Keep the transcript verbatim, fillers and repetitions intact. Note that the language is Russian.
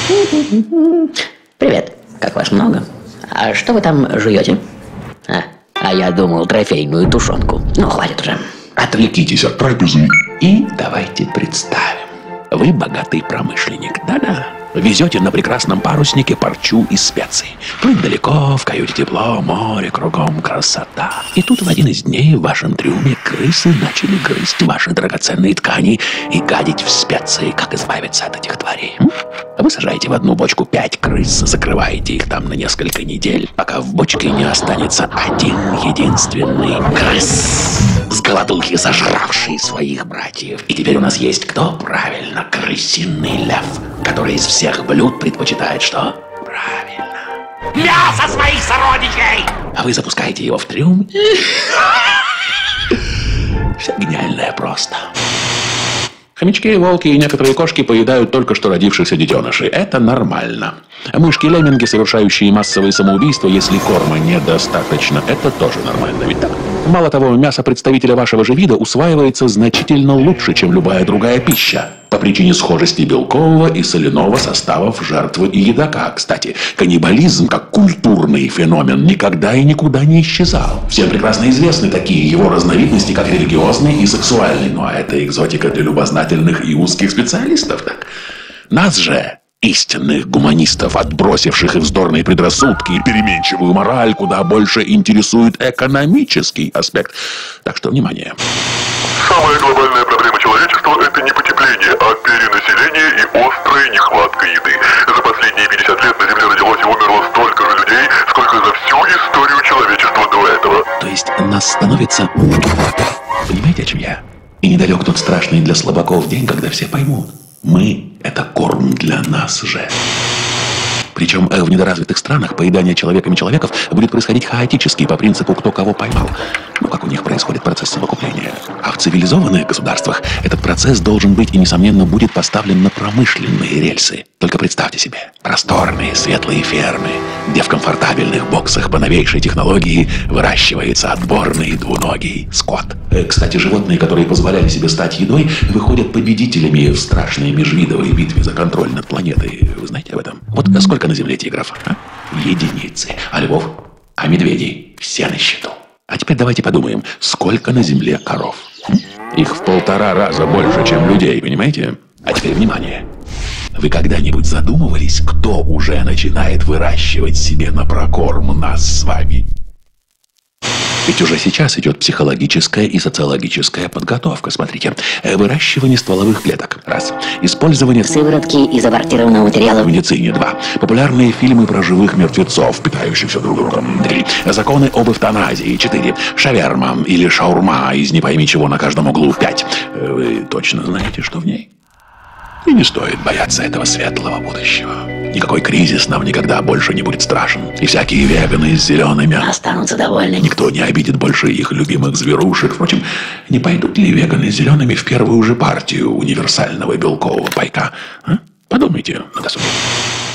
Привет. Как вас много? А что вы там жуете? А, а я думал, трофейную тушенку. Ну, хватит уже. Отвлекитесь от трапезы и давайте представим. Вы богатый промышленник, да-да. Везете на прекрасном паруснике парчу и специи. Плыть далеко, в каюте тепло, море, кругом красота. И тут в один из дней в вашем трюме крысы начали грызть ваши драгоценные ткани и гадить в специи. Как избавиться от этих тварей? М? Вы сажаете в одну бочку пять крыс, закрываете их там на несколько недель, пока в бочке не останется один единственный крыс, с голодухи сожравший своих братьев. И теперь у нас есть кто? Правильно, крысиный лев, который из всех блюд предпочитает что? Правильно, мясо своих сородичей! А вы запускаете его в трюм. Все гениальное просто. Хомячки, волки и некоторые кошки поедают только что родившихся детенышей. Это нормально. Мышки-лемминги, совершающие массовые самоубийства, если корма недостаточно, это тоже нормально, ведь так? Мало того, мясо представителя вашего же вида усваивается значительно лучше, чем любая другая пища. По причине схожести белкового и соляного составов жертвы и едока. Кстати, каннибализм, как культурный феномен, никогда и никуда не исчезал. Всем прекрасно известны такие его разновидности, как религиозный и сексуальный. Ну а это экзотика для любознательных и узких специалистов, так? Нас же, истинных гуманистов, отбросивших и вздорные предрассудки, и переменчивую мораль, куда больше интересует экономический аспект. Так что, внимание. Самая глобальная проблема человечества – это не потепление, а перенаселение и острая нехватка еды. За последние пятьдесят лет на Земле родилось и умерло столько же людей, сколько за всю историю человечества до этого. То есть нас становится... Понимаете, о чем я? И недалек тот страшный для слабаков день, когда все поймут. Мы – это корм для нас же. Причем в недоразвитых странах поедание человеками человеков будет происходить хаотически, по принципу «кто кого поймал». Ну, как у них происходит процесс совокупления. А в цивилизованных государствах этот процесс должен быть и, несомненно, будет поставлен на промышленные рельсы. Только представьте себе просторные светлые фермы, где в комфортабельных боксах по новейшей технологии выращивается отборный двуногий скот. Кстати, животные, которые позволяли себе стать едой, выходят победителями в страшной межвидовой битве за контроль над планетой. Вы знаете об этом? Вот сколько на Земле тигров? А? Единицы. А львов? А медведей? Все на счету. А теперь давайте подумаем, сколько на Земле коров? Их в полтора раза больше, чем людей, понимаете? А теперь внимание. Вы когда-нибудь задумывались, кто уже начинает выращивать себе на прокорм нас с вами? Ведь уже сейчас идет психологическая и социологическая подготовка. Смотрите, выращивание стволовых клеток. Раз. Использование сыворотки из абортированного материала в медицине. Два. Популярные фильмы про живых мертвецов, питающихся друг другом. Три. Законы об эвтаназии. Четыре. Шаверма или шаурма из не пойми чего на каждом углу. Пять. Вы точно знаете, что в ней? И не стоит бояться этого светлого будущего. Никакой кризис нам никогда больше не будет страшен. И всякие веганы с зелеными останутся довольны. Никто не обидит больше их любимых зверушек. Впрочем, не пойдут ли веганы с зелеными в первую же партию универсального белкового пайка? А? Подумайте на досуге.